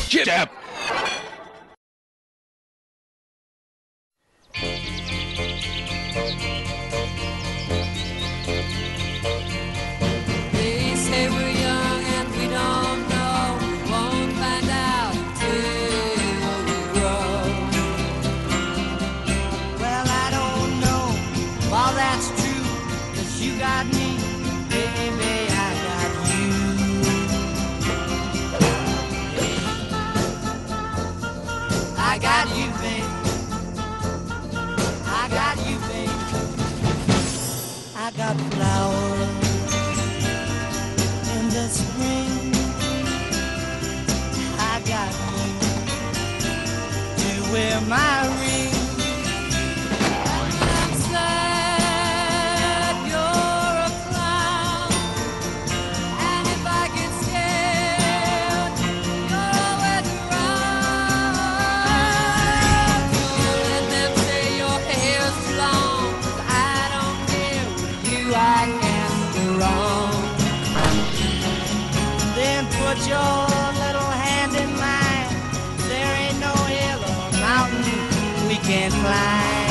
Step! They say we're young and we don't know. Won't find out till we grow. Well, I don't know if all that's true, 'cause you got me, baby, I got you. I got you, baby. I got you, baby. I got flowers in the spring. I got you to wear my ring. I'm sad you're a clown, and if I get scared, you're always around. Don't let them say your hair's too long, 'cause I don't care. With you I can't go wrong. Then put your little hand in mine. There ain't no hill or mountain we can't climb.